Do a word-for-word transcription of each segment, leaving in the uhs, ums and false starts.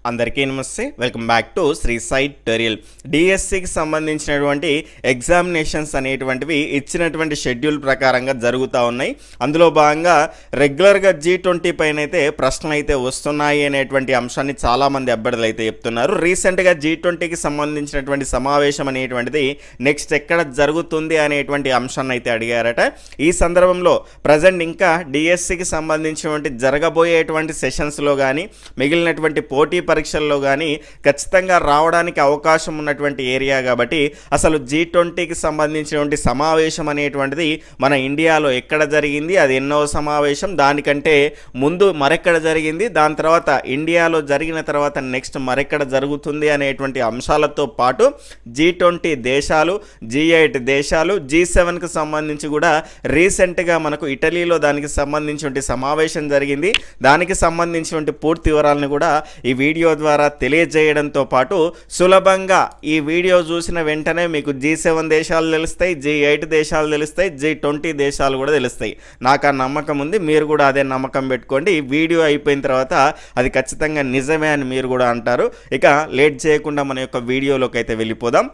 అందరికీ నమస్తే welcome back to Shri Sai tutorial డిఎస్సికి సంబంధించినటువంటి ఎగ్జామినేషన్స్ అనేటువంటివి ఇచ్చినటువంటి షెడ్యూల్ ప్రకారంగా జరుగుతూ ఉన్నాయి. అందులో భాగంగా రెగ్యులర్గా జీ ట్వంటీ పైన అయితే ప్రశ్నలు అయితే వస్తున్నాయి అనేటువంటి అంశాన్ని చాలామంది అభ్యర్థులు అయితే చెప్తున్నారు. రీసెంట్గా జీ ట్వంటీకి సంబంధించినటువంటి సమావేశం అనేటువంటిది నెక్స్ట్ ఎక్కడ జరుగుతుంది అనేటువంటి అంశాన్ని అయితే అడిగారట. ఈ సందర్భంలో ప్రజెంట్ ఇంకా డిఎస్సికి సంబంధించినటువంటి జరగబోయేటువంటి సెషన్స్లో కానీ మిగిలినటువంటి పోటీ పరీక్షల్లో కానీ ఖచ్చితంగా రావడానికి అవకాశం ఉన్నటువంటి ఏరియా కాబట్టి అసలు జీ ట్వంటీకి సంబంధించినటువంటి సమావేశం అనేటువంటిది మన ఇండియాలో ఎక్కడ జరిగింది, అది ఎన్నో సమావేశం, దానికంటే ముందు మరెక్కడ జరిగింది, దాని తర్వాత ఇండియాలో జరిగిన తర్వాత నెక్స్ట్ మరెక్కడ జరుగుతుంది అనేటువంటి అంశాలతో పాటు జీ ట్వంటీ దేశాలు, జీ ఎయిట్ దేశాలు, జీ సెవెన్కి సంబంధించి కూడా రీసెంట్గా మనకు ఇటలీలో దానికి సంబంధించినటువంటి సమావేశం జరిగింది. దానికి సంబంధించినటువంటి పూర్తి వివరాలను కూడా ఈ వీడియో ద్వారా తెలియజేయడంతో పాటు సులభంగా ఈ వీడియో చూసిన వెంటనే మీకు జీ సెవెన్ దేశాలు తెలుస్తాయి, జీ ఎయిట్ దేశాలు తెలుస్తాయి, జీ ట్వంటీ దేశాలు కూడా తెలుస్తాయి. నాకు ఆ నమ్మకం ఉంది, మీరు కూడా అదే నమ్మకం పెట్టుకోండి. ఈ వీడియో అయిపోయిన తర్వాత అది ఖచ్చితంగా నిజమే అని మీరు కూడా అంటారు. ఇక లేట్ చేయకుండా మన యొక్క వీడియోలోకి అయితే వెళ్ళిపోదాం.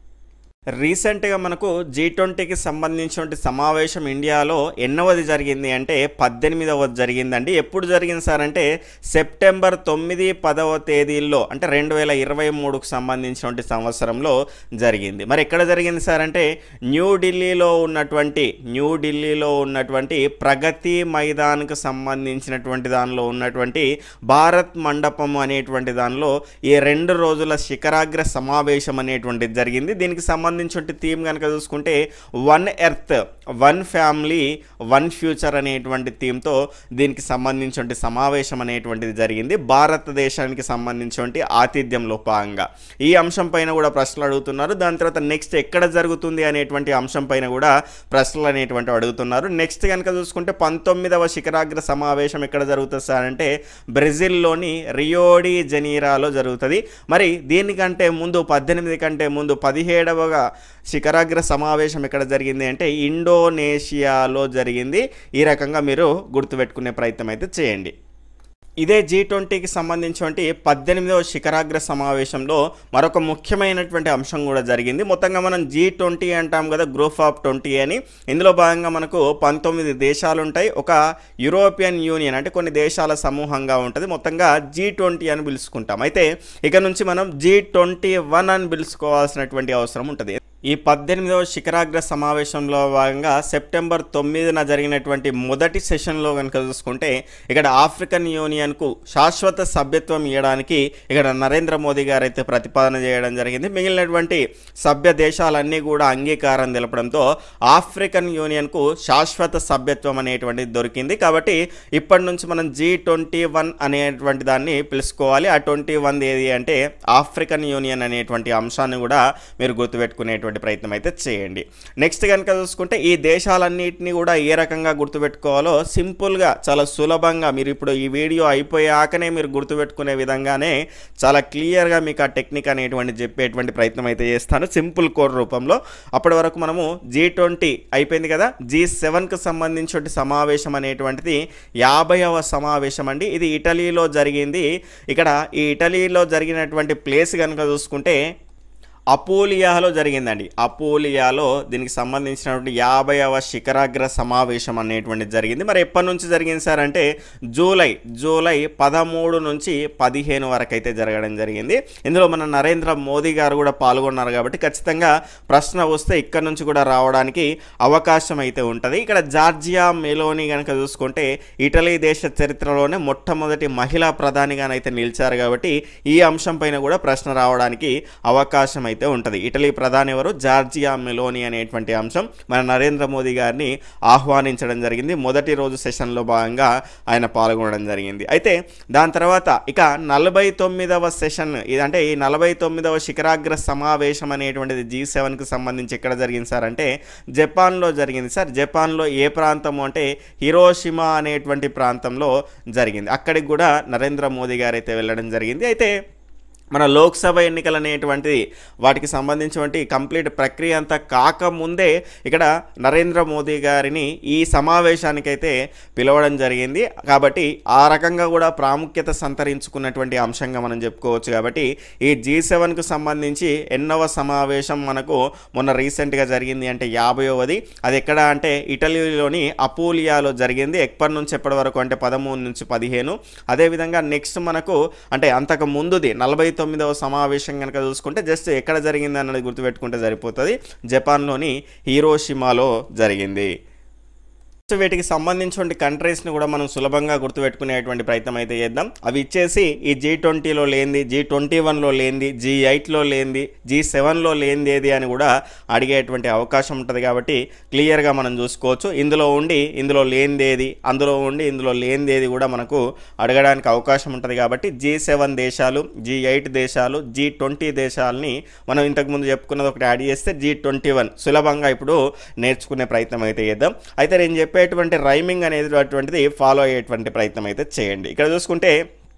రీసెంట్గా మనకు జీ ట్వంటీకి సంబంధించిన సమావేశం ఇండియాలో ఎన్నవది జరిగింది అంటే పద్దెనిమిదవది జరిగిందండి. ఎప్పుడు జరిగింది సార్ అంటే సెప్టెంబర్ తొమ్మిది పదవ తేదీల్లో అంటే రెండు వేల ఇరవై మూడుకు సంబంధించినటువంటి సంవత్సరంలో జరిగింది. మరి ఎక్కడ జరిగింది సార్ అంటే న్యూఢిల్లీలో ఉన్నటువంటి న్యూఢిల్లీలో ఉన్నటువంటి ప్రగతి మైదాన్కు సంబంధించినటువంటి దానిలో ఉన్నటువంటి భారత్ మండపం అనేటువంటి దానిలో ఈ రెండు రోజుల శిఖరాగ్ర సమావేశం అనేటువంటిది జరిగింది. దీనికి సంబంధించి థీమ్ కనుక చూసుకుంటే one earth one family one future అనేటువంటి థీమ్తో దీనికి సంబంధించిన సమావేశం అనేటువంటిది జరిగింది. భారతదేశానికి సంబంధించిన ఆతిథ్యంలో భాగంగా ఈ అంశం పైన కూడా ప్రశ్నలు అడుగుతున్నారు. దాని తర్వాత నెక్స్ట్ ఎక్కడ జరుగుతుంది అనేటువంటి అంశం పైన కూడా ప్రశ్నలు అనేటువంటి అడుగుతున్నారు. నెక్స్ట్ కనుక చూసుకుంటే పంతొమ్మిదవ శిఖరాగ్ర సమావేశం ఎక్కడ జరుగుతుంది సార్ అంటే బ్రెజిల్లోని రియోడి జనీరాలో జరుగుతుంది. మరి దీనికంటే ముందు పద్దెనిమిది కంటే ముందు పదిహేడవ శిఖరాగ్ర సమావేశం ఎక్కడ జరిగింది అంటే ఇండోనేషియాలో జరిగింది. ఈ రకంగా మీరు గుర్తుపెట్టుకునే ప్రయత్నం అయితే చేయండి. ఇదే జీ ట్వంటీకి సంబంధించినటువంటి పద్దెనిమిదవ శిఖరాగ్ర సమావేశంలో మరొక ముఖ్యమైనటువంటి అంశం కూడా జరిగింది. మొత్తంగా మనం జీ ట్వంటీ అంటాం కదా, గ్రూప్ ఆఫ్ ట్వంటీ అని. ఇందులో భాగంగా మనకు పంతొమ్మిది దేశాలు ఉంటాయి. ఒక యూరోపియన్ యూనియన్ అంటే కొన్ని దేశాల సమూహంగా ఉంటుంది. మొత్తంగా జీ ట్వంటీ అని పిలుచుకుంటాం. అయితే ఇక నుంచి మనం జీ ట్వంటీ వన్ అని పిలుచుకోవాల్సినటువంటి అవసరం ఉంటుంది. ఈ పద్దెనిమిదవ శిఖరాగ్ర సమావేశంలో భాగంగా సెప్టెంబర్ తొమ్మిదిన జరిగినటువంటి మొదటి సెషన్లో కనుక చూసుకుంటే ఇక్కడ ఆఫ్రికన్ యూనియన్కు శాశ్వత సభ్యత్వం ఇవ్వడానికి ఇక్కడ నరేంద్ర మోదీ గారు అయితే ప్రతిపాదన చేయడం జరిగింది. మిగిలినటువంటి సభ్య దేశాలన్నీ కూడా అంగీకారం తెలపడంతో ఆఫ్రికన్ యూనియన్కు శాశ్వత సభ్యత్వం అనేటువంటిది దొరికింది. కాబట్టి ఇప్పటి నుంచి మనం జీ ట్వంటీ వన్ అనేటువంటి దాన్ని పిలుచుకోవాలి. ఆ ట్వంటీ వన్ ఏది అంటే ఆఫ్రికన్ యూనియన్ అనేటువంటి అంశాన్ని కూడా మీరు గుర్తుపెట్టుకునేటువంటి ప్రయత్నం అయితే చేయండి. నెక్స్ట్ కనుక చూసుకుంటే ఈ దేశాలన్నింటినీ కూడా ఏ రకంగా గుర్తుపెట్టుకోవాలో సింపుల్గా చాలా సులభంగా మీరు ఇప్పుడు ఈ వీడియో అయిపోయాకనే మీరు గుర్తుపెట్టుకునే విధంగానే చాలా క్లియర్గా మీకు ఆ టెక్నిక్ అనేటువంటి చెప్పేటువంటి ప్రయత్నం అయితే చేస్తాను సింపుల్ కోడ్ రూపంలో. అప్పటి వరకు మనము జీ ట్వంటీ అయిపోయింది కదా, జీ సెవెన్కి సంబంధించిన సమావేశం అనేటువంటిది యాభైవ సమావేశం అండి. ఇది ఇటలీలో జరిగింది. ఇక్కడ ఈ ఇటలీలో జరిగినటువంటి ప్లేస్ కనుక చూసుకుంటే అపోలియాలో జరిగిందండి. అపోలియాలో దీనికి సంబంధించినటువంటి యాభైవ శిఖరాగ్ర సమావేశం అనేటువంటిది జరిగింది. మరి ఎప్పటి నుంచి జరిగింది సార్ అంటే జూలై జూలై పదమూడు నుంచి పదిహేను వరకు అయితే జరగడం జరిగింది. ఇందులో మన నరేంద్ర మోదీ గారు కూడా పాల్గొన్నారు కాబట్టి ఖచ్చితంగా ప్రశ్న వస్తే ఇక్కడ నుంచి కూడా రావడానికి అవకాశం అయితే ఉంటుంది. ఇక్కడ జార్జియా మెలోని కనుక చూసుకుంటే ఇటలీ దేశ చరిత్రలోనే మొట్టమొదటి మహిళా ప్రధానిగానైతే నిలిచారు కాబట్టి ఈ అంశం పైన కూడా ప్రశ్న రావడానికి అవకాశం అయితే ఉంటుంది. ఇటలీ ప్రధాని ఎవరు? జార్జియా మెలోని అనేటువంటి అంశం మన నరేంద్ర మోదీ గారిని ఆహ్వానించడం జరిగింది. మొదటి రోజు సెషన్లో భాగంగా ఆయన పాల్గొనడం జరిగింది. అయితే దాని తర్వాత ఇక నలభై తొమ్మిదవ సెషన్ ఇదంటే ఈ నలభై తొమ్మిదవ శిఖరాగ్ర సమావేశం అనేటువంటిది జీ సెవెన్కి సంబంధించి ఎక్కడ జరిగింది సార్ అంటే జపాన్లో జరిగింది. సార్ జపాన్లో ఏ ప్రాంతము అంటే హిరోషిమా అనేటువంటి ప్రాంతంలో జరిగింది. అక్కడికి కూడా నరేంద్ర మోదీ గారు అయితే వెళ్ళడం జరిగింది. అయితే మన లోక్సభ ఎన్నికలు అనేటువంటిది వాటికి సంబంధించినటువంటి కంప్లీట్ ప్రక్రియ అంతా కాకముందే ఇక్కడ నరేంద్ర మోదీ గారిని ఈ సమావేశానికైతే పిలవడం జరిగింది. కాబట్టి ఆ రకంగా కూడా ప్రాముఖ్యత సంతరించుకున్నటువంటి అంశంగా మనం చెప్పుకోవచ్చు. కాబట్టి ఈ జీ సెవెన్కు సంబంధించి ఎన్నవ సమావేశం మనకు మొన్న రీసెంట్గా జరిగింది అంటే యాభైవది. అది ఎక్కడ అంటే ఇటలీలోని అపూలియాలో జరిగింది. ఎప్పటి నుంచి ఎప్పటి వరకు అంటే పదమూడు నుంచి పదిహేను. అదేవిధంగా నెక్స్ట్ మనకు అంటే అంతకు ముందుది నలభై తొమ్మిదవ సమావేశం కనుక చూసుకుంటే జస్ట్ ఎక్కడ జరిగింది అన్నది గుర్తుపెట్టుకుంటే సరిపోతుంది. జపాన్లోని హీరోషిమాలో జరిగింది. వీటికి సంబంధించిన కంట్రీస్ని కూడా మనం సులభంగా గుర్తుపెట్టుకునేటువంటి ప్రయత్నం అయితే చేద్దాం. అవి ఇచ్చేసి ఈ జీ ట్వంటీలో లేనిది, జీ ట్వంటీ వన్లో లేనిది, జీ ఎయిట్లో లేనిది, జీ సెవెన్లో లేనిది ఏది అని కూడా అడిగేటువంటి అవకాశం ఉంటుంది. కాబట్టి క్లియర్గా మనం చూసుకోవచ్చు. ఇందులో ఉండి ఇందులో లేనిది ఏది, అందులో ఉండి ఇందులో లేనిది ఏది కూడా మనకు అడగడానికి అవకాశం ఉంటుంది. కాబట్టి జీ సెవెన్ దేశాలు, జీ ఎయిట్ దేశాలు, జీ ట్వంటీ దేశాలని మనం ఇంతకుముందు చెప్పుకున్నది ఒకటి యాడ్ చేస్తే జీ ట్వంటీ వన్ సులభంగా ఇప్పుడు నేర్చుకునే ప్రయత్నం అయితే చేద్దాం. అయితే నేను చెప్పే ఎటువంటి రైమింగ్ అనేది అటువంటిది ఫాలో అయ్యేటువంటి ప్రయత్నం అయితే చేయండి. ఇక్కడ చూసుకుంటే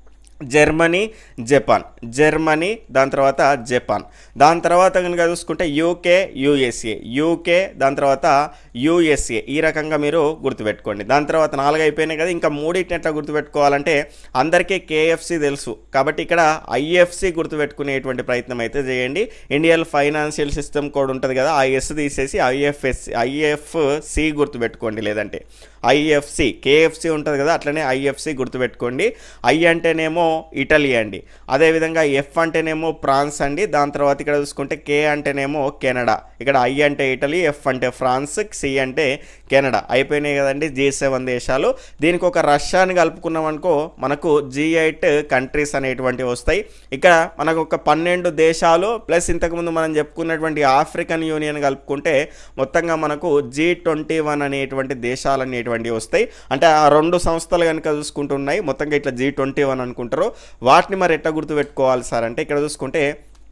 జర్మనీ, జపాన్, జర్మనీ, దాని తర్వాత జపాన్, దాని తర్వాత కనుక చూసుకుంటే యూకే, యూఎస్ఏ, యూకే, దాని తర్వాత యూఎస్ఏ, ఈ రకంగా మీరు గుర్తుపెట్టుకోండి. దాని తర్వాత నాలుగు అయిపోయినాయి కదా, ఇంకా మూడింటిని ఎట్లా గుర్తుపెట్టుకోవాలంటే అందరికీ కేఎఫ్సి తెలుసు కాబట్టి ఇక్కడ ఐఎఫ్సి గుర్తుపెట్టుకునేటువంటి ప్రయత్నం అయితే చేయండి. ఇండియన్ ఫైనాన్షియల్ సిస్టమ్ కోడ్ ఉంటుంది కదా, ఆ ఎస్ తీసేసి ఐఎఫ్ఎస్ ఐఎఫ్సి గుర్తుపెట్టుకోండి. లేదంటే ఐఎఫ్సి, కేఎఫ్సి ఉంటుంది కదా, అట్లనే ఐఎఫ్సి గుర్తుపెట్టుకోండి. ఐ అంటేనేమో ఇటలీ అండి, అదేవిధంగా ఎఫ్ అంటేనేమో ఫ్రాన్స్ అండి, దాని తర్వాత ఇక్కడ చూసుకుంటే కే అంటేనేమో కెనడా, ఇక్కడ ఐ అంటే ఇటలీ, ఎఫ్ అంటే ఫ్రాన్స్, సి అంటే కెనడా. అయిపోయినాయి కదండి జీ సెవెన్ దేశాలు. దీనికి ఒక రష్యాని కలుపుకున్నాం అనుకో మనకు జీ ఎయిట్ కంట్రీస్ అనేటువంటివి వస్తాయి. ఇక్కడ మనకు ఒక పన్నెండు దేశాలు ప్లస్ ఇంతకుముందు మనం చెప్పుకున్నటువంటి ఆఫ్రికన్ యూనియన్ కలుపుకుంటే మొత్తంగా మనకు జీ ట్వంటీ వన్ అనేటువంటి దేశాలు అనేటువంటివి వస్తాయి. అంటే ఆ రెండు సంస్థలు కనుక చూసుకుంటున్నాయి మొత్తంగా ఇట్లా జీ ట్వంటీ వన్ అనుకుంటారు. వాటిని మరి ఎట్లా గుర్తుపెట్టుకోవాలి సార్ అంటే ఇక్కడ చూసుకుంటే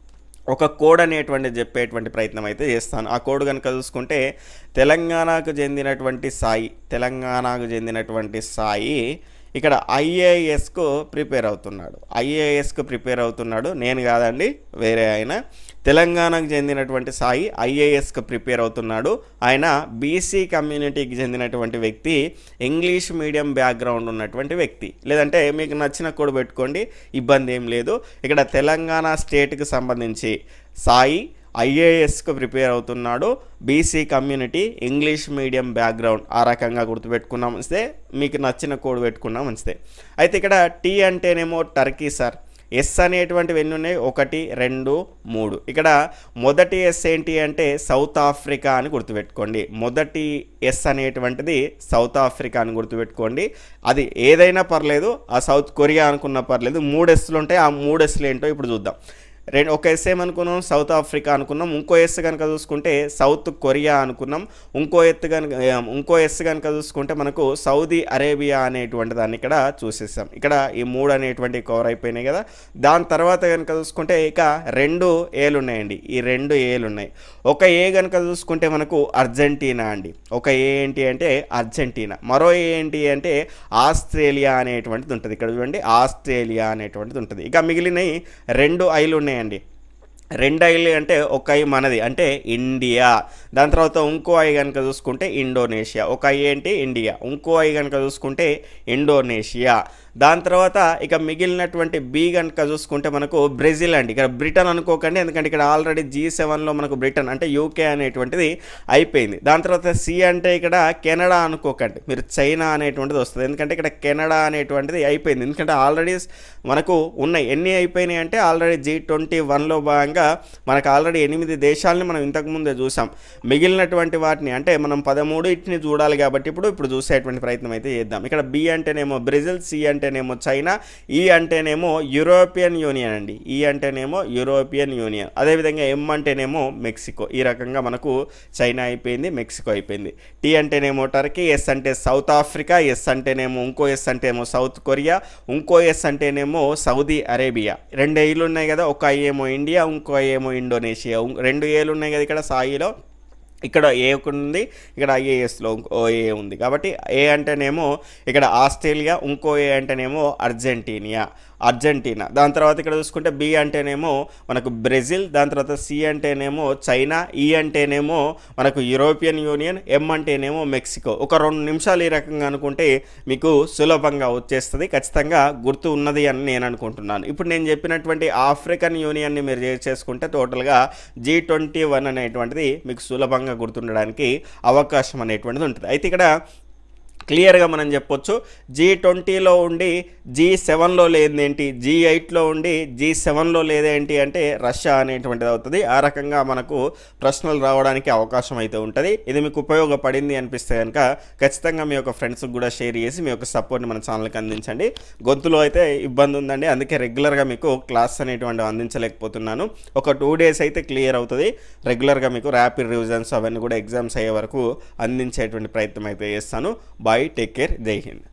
ఒక కోడ్ అనేటువంటి చెప్పేటువంటి ప్రయత్నం అయితే చేస్తాను. ఆ కోడ్ కనుక చూసుకుంటే తెలంగాణకు చెందినటువంటి సాయి తెలంగాణకు చెందినటువంటి సాయి ఇక్కడ ఐఏఎస్కు ప్రిపేర్ అవుతున్నాడు. ఐఏఎస్కు ప్రిపేర్ అవుతున్నాడు నేను కాదండి, వేరే ఆయన. తెలంగాణకు చెందినటువంటి సాయి ఐఏఎస్కు ప్రిపేర్ అవుతున్నాడు. ఆయన బీసీ కమ్యూనిటీకి చెందినటువంటి వ్యక్తి, ఇంగ్లీష్ మీడియం బ్యాక్గ్రౌండ్ ఉన్నటువంటి వ్యక్తి. లేదంటే మీకు నచ్చిన కోడ్ పెట్టుకోండి, ఇబ్బంది ఏం లేదు. ఇక్కడ తెలంగాణ స్టేట్కి సంబంధించి సాయి ఐఏఎస్కు ప్రిపేర్ అవుతున్నాడు, BC community, English medium background, ఆ రకంగా గుర్తుపెట్టుకున్నాం మంచిదే. మీకు నచ్చిన కోడ్ పెట్టుకున్నాం మంచిదే. అయితే ఇక్కడ టీ అంటేనేమో టర్కీ సార్. ఎస్ అనేటువంటివి ఎన్ని ఉన్నాయి, ఒకటి, రెండు, మూడు. ఇక్కడ మొదటి ఎస్ ఏంటి అంటే సౌత్ ఆఫ్రికా అని గుర్తుపెట్టుకోండి. మొదటి ఎస్ అనేటువంటిది సౌత్ ఆఫ్రికా అని గుర్తుపెట్టుకోండి. అది ఏదైనా పర్లేదు, ఆ సౌత్ కొరియా అనుకున్నా పర్లేదు. మూడు ఎస్లు ఉంటాయి, ఆ మూడు ఎస్లు ఏంటో ఇప్పుడు చూద్దాం. రెండు ఒక ఎస్ ఏమనుకున్నాం, సౌత్ ఆఫ్రికా అనుకున్నాం. ఇంకో ఎస్ కనుక చూసుకుంటే సౌత్ కొరియా అనుకున్నాం. ఇంకో ఎత్తు కనుక ఇంకో ఎస్ కనుక చూసుకుంటే మనకు సౌదీ అరేబియా అనేటువంటి దాన్ని ఇక్కడ చూసేసాం. ఇక్కడ ఈ మూడు అనేటువంటి కవర్ అయిపోయినాయి కదా. దాని తర్వాత కనుక చూసుకుంటే ఇక రెండు ఏలు ఉన్నాయండి, ఈ రెండు ఏలు ఉన్నాయి. ఒక ఏ కనుక చూసుకుంటే మనకు అర్జెంటీనా అండి. ఒక ఏ ఏంటి అంటే అర్జెంటీనా, మరో ఏ ఏంటి అంటే ఆస్ట్రేలియా అనేటువంటిది ఉంటుంది. ఇక్కడ చూడండి ఆస్ట్రేలియా అనేటువంటిది ఉంటుంది. ఇక మిగిలినవి రెండు ఐలు ఉన్నాయండి. రెండు ఐలు అంటే ఒక ఐ మనది అంటే ఇండియా. దాని తర్వాత ఇంకో ఐ కనుక చూసుకుంటే ఇండోనేషియా. ఒక ఐ ఏంటి ఇండియా, ఇంకో ఐ కనుక చూసుకుంటే ఇండోనేషియా. దాని తర్వాత ఇక మిగిలినటువంటి బి కనుక చూసుకుంటే మనకు బ్రెజిల్ అండి. ఇక్కడ బ్రిటన్ అనుకోకండి, ఎందుకంటే ఇక్కడ ఆల్రెడీ జీ సెవెన్లో మనకు బ్రిటన్ అంటే యూకే అనేటువంటిది అయిపోయింది. దాని తర్వాత సి అంటే ఇక్కడ కెనడా అనుకోకండి, మీరు చైనా అనేటువంటిది వస్తుంది. ఎందుకంటే ఇక్కడ కెనడా అనేటువంటిది అయిపోయింది, ఎందుకంటే ఆల్రెడీ మనకు ఉన్నాయి. ఎన్ని అయిపోయినాయి అంటే ఆల్రెడీ జీ ట్వంటీ వన్లో భాగంగా మనకు ఆల్రెడీ ఎనిమిది దేశాలని మనం ఇంతకుముందే చూసాం. మిగిలినటువంటి వాటిని అంటే మనం పదమూడు ఇట్ని చూడాలి కాబట్టి ఇప్పుడు ఇప్పుడు చూసేటువంటి ప్రయత్నం అయితే చేద్దాం. ఇక్కడ బి అంటేనేమో బ్రెజిల్, సి అంటేనేమో చైనా, ఈ అంటేనేమో యూరోపియన్ యూనియన్ అండి. ఈ అంటేనేమో యూరోపియన్ యూనియన్. అదేవిధంగా ఎం అంటేనేమో మెక్సికో. ఈ రకంగా మనకు చైనా అయిపోయింది, మెక్సికో అయిపోయింది. టీ అంటేనేమో టర్కీ, ఎస్ అంటే సౌత్ ఆఫ్రికా, ఎస్ అంటేనేమో ఇంకో ఎస్ అంటేనేమో సౌత్ కొరియా, ఇంకో ఎస్ అంటేనేమో సౌదీ అరేబియా. రెండు ఏళ్ళు ఉన్నాయి కదా, ఒక ఏమో ఇండియా, ఇంకో ఏమో ఇండోనేషియా. రెండు ఏళ్ళు ఉన్నాయి కదా ఇక్కడ సాయిలో. ఇక్కడ ఏ ఒకటి ఉంది, ఇక్కడ ఐఏఎస్లో ఇంకో ఏ ఉంది. కాబట్టి ఏ అంటేనేమో ఇక్కడ ఆస్ట్రేలియా, ఇంకో ఏ అంటేనేమో అర్జెంటీనియా అర్జెంటీనా దాని తర్వాత ఇక్కడ చూసుకుంటే బి అంటేనేమో మనకు బ్రెజిల్, దాని తర్వాత సి అంటేనేమో చైనా, ఈ అంటేనేమో మనకు యూరోపియన్ యూనియన్, ఎం అంటేనేమో మెక్సికో. ఒక రెండు నిమిషాలు ఈ రకంగా అనుకుంటే మీకు సులభంగా వచ్చేస్తుంది. ఖచ్చితంగా గుర్తు ఉన్నది అని నేను అనుకుంటున్నాను. ఇప్పుడు నేను చెప్పినటువంటి ఆఫ్రికన్ యూనియన్ని మీరు చేసుకుంటే టోటల్గా జీ ట్వంటీ వన్ అనేటువంటిది మీకు సులభంగా గుర్తుండడానికి అవకాశం అనేటువంటిది ఉంటుంది. అయితే ఇక్కడ క్లియర్గా మనం చెప్పొచ్చు జీ ట్వంటీలో ఉండి జీ సెవెన్లో లేదేంటి, జీ ఎయిట్లో ఉండి జీ సెవెన్లో లేదేంటి అంటే రష్యా అనేటువంటిది అవుతుంది. ఆ రకంగా మనకు ప్రశ్నలు రావడానికి అవకాశం అయితే ఉంటుంది. ఇది మీకు ఉపయోగపడింది అనిపిస్తే కనుక ఖచ్చితంగా మీ యొక్క ఫ్రెండ్స్కి కూడా షేర్ చేసి మీ యొక్క సపోర్ట్ని మన ఛానల్కి అందించండి. గొంతులో అయితే ఇబ్బంది ఉందండి, అందుకే రెగ్యులర్గా మీకు క్లాస్ అనేటువంటివి అందించలేకపోతున్నాను. ఒక టూ డేస్ అయితే క్లియర్ అవుతుంది. రెగ్యులర్గా మీకు ర్యాపిడ్ రివిజన్స్ అవన్నీ కూడా ఎగ్జామ్స్ అయ్యే వరకు అందించేటువంటి ప్రయత్నం అయితే చేస్తాను. బాయ్, టేక్ కేర్, జై హింద్.